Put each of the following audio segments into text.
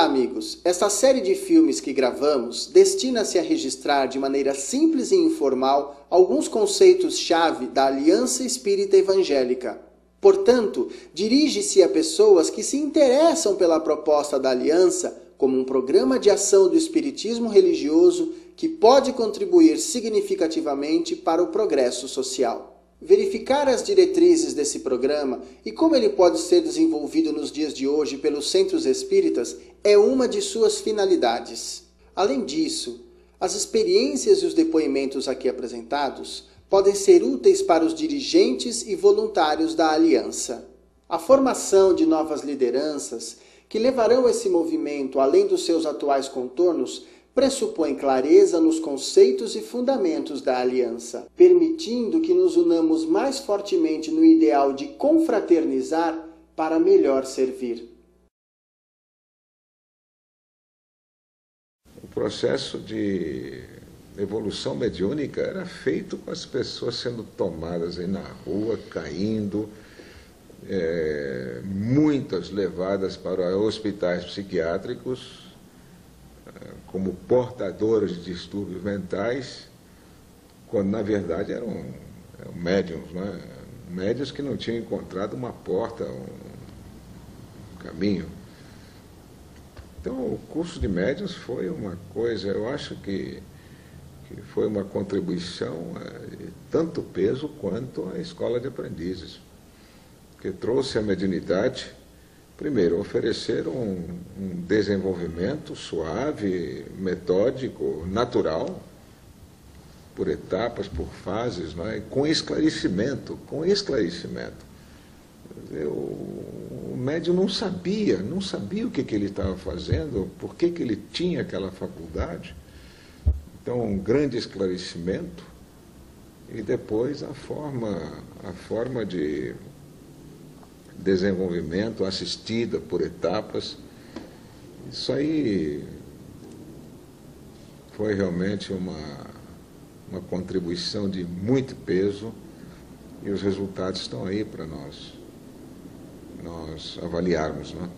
Olá, amigos! Esta série de filmes que gravamos destina-se a registrar de maneira simples e informal alguns conceitos-chave da Aliança Espírita Evangélica. Portanto, dirige-se a pessoas que se interessam pela proposta da Aliança como um programa de ação do espiritismo religioso que pode contribuir significativamente para o progresso social. Verificar as diretrizes desse programa e como ele pode ser desenvolvido nos dias de hoje pelos centros espíritas é uma de suas finalidades. Além disso, as experiências e os depoimentos aqui apresentados podem ser úteis para os dirigentes e voluntários da Aliança. A formação de novas lideranças que levarão esse movimento além dos seus atuais contornos pressupõe clareza nos conceitos e fundamentos da Aliança, permitindo que nos unamos mais fortemente no ideal de confraternizar para melhor servir. O processo de evolução mediúnica era feito com as pessoas sendo tomadas aí na rua, caindo, muitas levadas para hospitais psiquiátricos, como portadores de distúrbios mentais, quando na verdade eram médiums, né? Médiums que não tinham encontrado uma porta, um caminho. Então o curso de médiums foi uma coisa, eu acho que foi uma contribuição de tanto peso quanto a escola de aprendizes, que trouxe a mediunidade. Primeiro, oferecer um desenvolvimento suave, metódico, natural, por etapas, por fases, não é? Com esclarecimento, O médium não sabia o que ele estava fazendo, por que ele tinha aquela faculdade. Então, um grande esclarecimento e depois a forma de desenvolvimento assistida por etapas. Isso aí foi realmente uma contribuição de muito peso e os resultados estão aí para nós avaliarmos, né?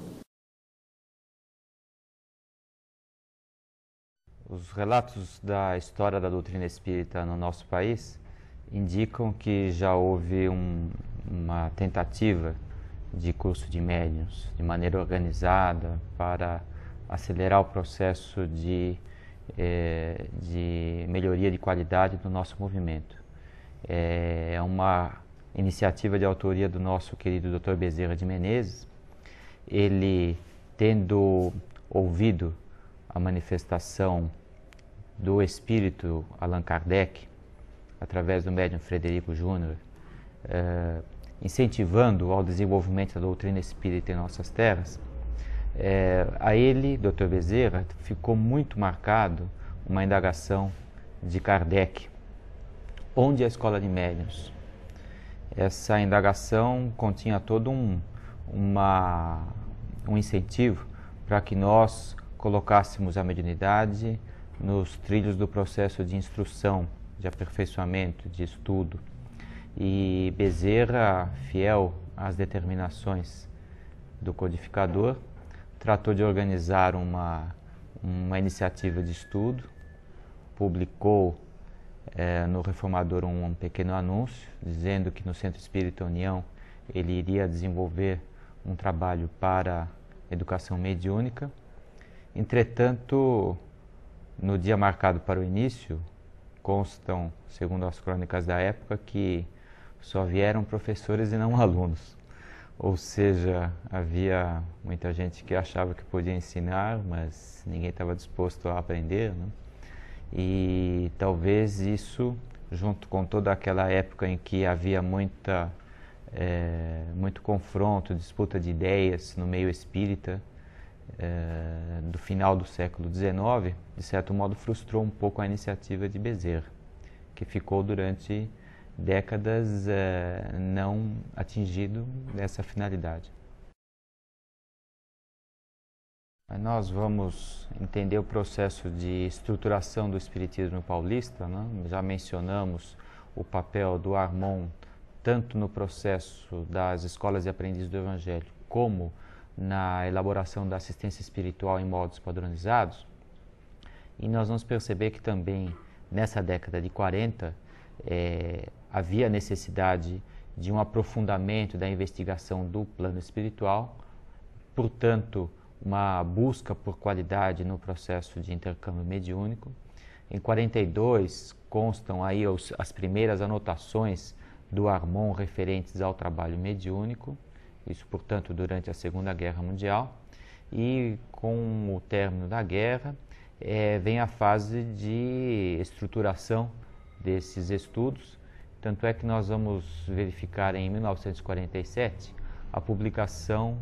Os relatos da história da doutrina espírita no nosso país indicam que já houve uma tentativa de curso de médiuns de maneira organizada para acelerar o processo de melhoria de qualidade do nosso movimento. É uma iniciativa de autoria do nosso querido Dr. Bezerra de Menezes. Ele, tendo ouvido a manifestação do espírito Allan Kardec, através do médium Frederico Júnior, incentivando ao desenvolvimento da doutrina espírita em nossas terras, a ele, Dr. Bezerra, ficou muito marcado uma indagação de Kardec, onde a escola de médiuns. Essa indagação continha todo um incentivo para que nós colocássemos a mediunidade nos trilhos do processo de instrução, de aperfeiçoamento, de estudo. E Bezerra, fiel às determinações do codificador, tratou de organizar uma iniciativa de estudo, publicou no Reformador um pequeno anúncio, dizendo que no Centro Espírita União ele iria desenvolver um trabalho para educação mediúnica. Entretanto, no dia marcado para o início, constam, segundo as crônicas da época, que só vieram professores e não alunos. Ou seja, havia muita gente que achava que podia ensinar, mas ninguém estava disposto a aprender, né? E talvez isso, junto com toda aquela época em que havia muito confronto, disputa de ideias no meio espírita, do final do século XIX, de certo modo frustrou um pouco a iniciativa de Bezerra, que ficou durante décadas não atingido dessa finalidade. Nós vamos entender o processo de estruturação do espiritismo paulista, né? Já mencionamos o papel do Armon tanto no processo das escolas de aprendizes do Evangelho como na elaboração da assistência espiritual em modos padronizados, e nós vamos perceber que também nessa década de 40 havia necessidade de um aprofundamento da investigação do plano espiritual, portanto, uma busca por qualidade no processo de intercâmbio mediúnico. Em 42 constam aí as primeiras anotações do Armon referentes ao trabalho mediúnico, isso, portanto, durante a Segunda Guerra Mundial, e com o término da guerra vem a fase de estruturação desses estudos, tanto é que nós vamos verificar em 1947 a publicação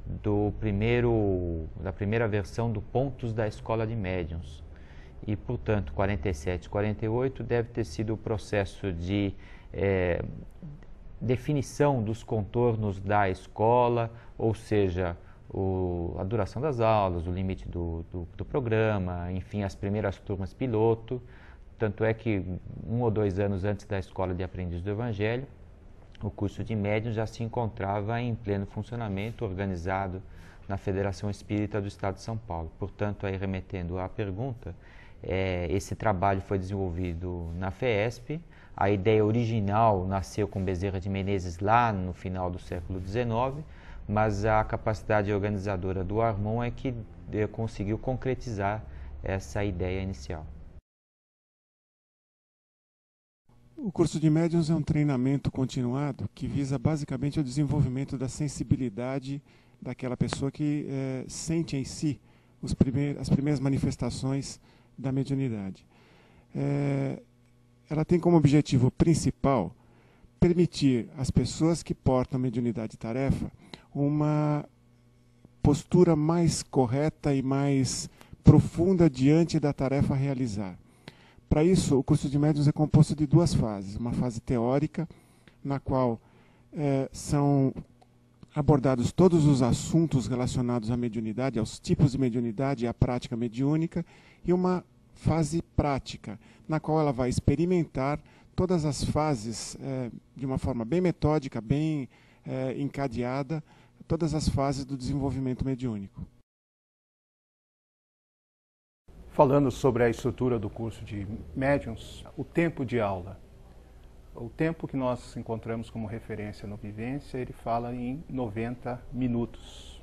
da primeira versão do Pontos da Escola de Médiuns. E, portanto, 47 e 48 deve ter sido o processo de definição dos contornos da escola, ou seja, a duração das aulas, o limite do programa, enfim, as primeiras turmas piloto. Tanto é que 1 ou 2 anos antes da Escola de Aprendiz do Evangelho, o curso de médiuns já se encontrava em pleno funcionamento, organizado na Federação Espírita do Estado de São Paulo. Portanto, aí remetendo à pergunta, esse trabalho foi desenvolvido na FEESP. A ideia original nasceu com Bezerra de Menezes lá no final do século XIX, mas a capacidade organizadora do Armon é que conseguiu concretizar essa ideia inicial. O curso de médiuns é um treinamento continuado que visa basicamente o desenvolvimento da sensibilidade daquela pessoa que sente em si as primeiras manifestações da mediunidade. Ela tem como objetivo principal permitir às pessoas que portam mediunidade e tarefa uma postura mais correta e mais profunda diante da tarefa a realizar. Para isso, o curso de médiuns é composto de 2 fases. Uma fase teórica, na qual são abordados todos os assuntos relacionados à mediunidade, aos tipos de mediunidade e à prática mediúnica, e uma fase prática, na qual ela vai experimentar todas as fases de uma forma bem metódica, bem encadeada, todas as fases do desenvolvimento mediúnico. Falando sobre a estrutura do curso de médiuns, o tempo de aula. O tempo que nós encontramos como referência no Vivência, ele fala em 90 minutos.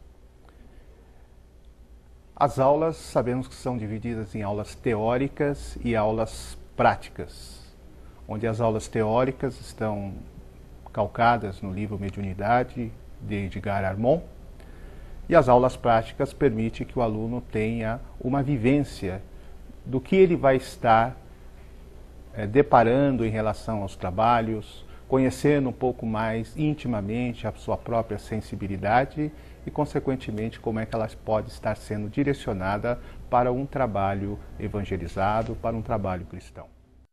As aulas, sabemos que são divididas em aulas teóricas e aulas práticas, onde as aulas teóricas estão calcadas no livro Mediunidade, de Edgar Armon, e as aulas práticas permitem que o aluno tenha uma vivência do que ele vai estar deparando em relação aos trabalhos, conhecendo um pouco mais intimamente a sua própria sensibilidade e, consequentemente, como é que ela pode estar sendo direcionada para um trabalho evangelizado, para um trabalho cristão.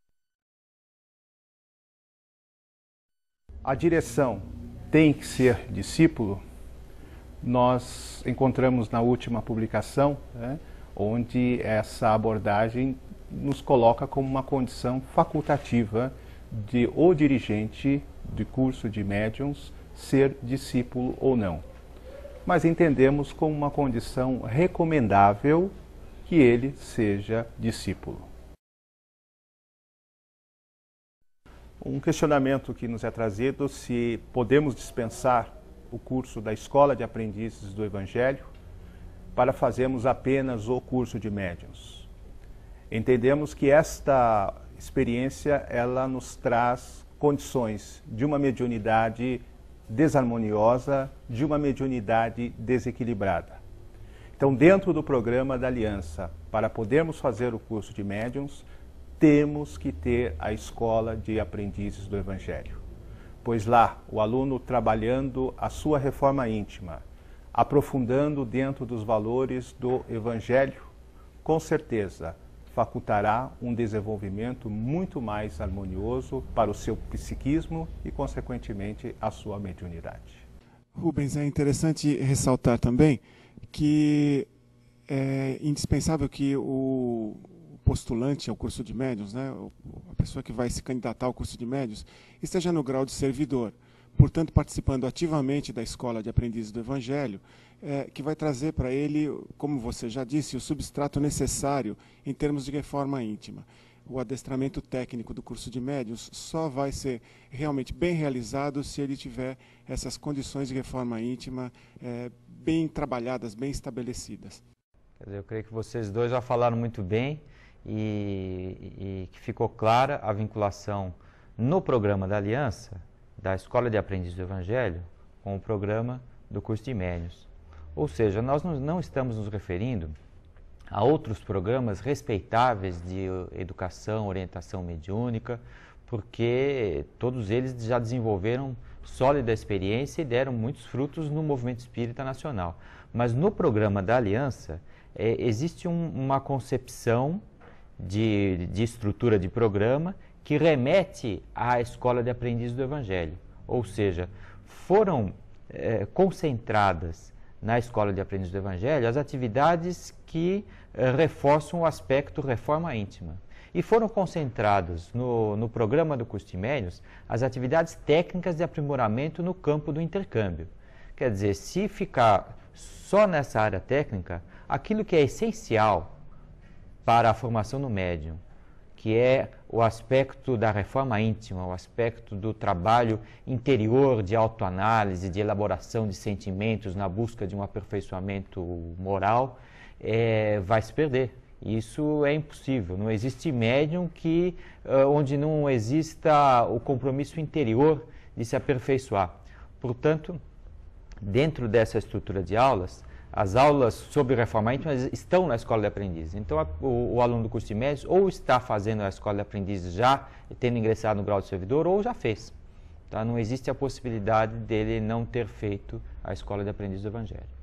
A direção tem que ser discípulo. Nós encontramos na última publicação, onde essa abordagem nos coloca como uma condição facultativa de o dirigente de curso de médiuns ser discípulo ou não. Mas entendemos como uma condição recomendável que ele seja discípulo. Um questionamento que nos é trazido se podemos dispensar o curso da Escola de Aprendizes do Evangelho para fazermos apenas o curso de médiuns. Entendemos que esta experiência ela nos traz condições de uma mediunidade desarmoniosa, de uma mediunidade desequilibrada. Então, dentro do programa da Aliança, para podermos fazer o curso de médiuns, temos que ter a Escola de Aprendizes do Evangelho. Pois lá, o aluno trabalhando a sua reforma íntima, aprofundando dentro dos valores do Evangelho, com certeza facultará um desenvolvimento muito mais harmonioso para o seu psiquismo e, consequentemente, a sua mediunidade. Rubens, é interessante ressaltar também que é indispensável que o postulante ao curso de médiuns, a pessoa que vai se candidatar ao curso de médiuns, esteja no grau de servidor, portanto participando ativamente da Escola de Aprendizes do Evangelho, que vai trazer para ele, como você já disse, o substrato necessário em termos de reforma íntima. O adestramento técnico do curso de médiuns só vai ser realmente bem realizado se ele tiver essas condições de reforma íntima bem trabalhadas, bem estabelecidas. Eu creio que vocês dois já falaram muito bem e que ficou clara a vinculação no programa da Aliança, da Escola de Aprendizes do Evangelho, com o programa do curso de médiuns. Ou seja, nós não estamos nos referindo a outros programas respeitáveis de educação, orientação mediúnica, porque todos eles já desenvolveram sólida experiência e deram muitos frutos no movimento espírita nacional. Mas no programa da Aliança, existe uma concepção de estrutura de programa que remete à Escola de Aprendizes do Evangelho. Ou seja, foram concentradas na Escola de Aprendizes do Evangelho as atividades que reforçam o aspecto reforma íntima. E foram concentrados no programa do curso de médiuns as atividades técnicas de aprimoramento no campo do intercâmbio. Quer dizer, se ficar só nessa área técnica, aquilo que é essencial para a formação do médium, que é o aspecto da reforma íntima, o aspecto do trabalho interior de autoanálise, de elaboração de sentimentos na busca de um aperfeiçoamento moral, vai se perder. Isso é impossível. Não existe médium onde não exista o compromisso interior de se aperfeiçoar. Portanto, dentro dessa estrutura de aulas, as aulas sobre reforma íntima estão na Escola de Aprendizes. Então, o aluno do curso de médiuns ou está fazendo a Escola de Aprendizes já, tendo ingressado no grau de servidor, ou já fez. Tá? Não existe a possibilidade dele não ter feito a Escola de Aprendizes do Evangelho.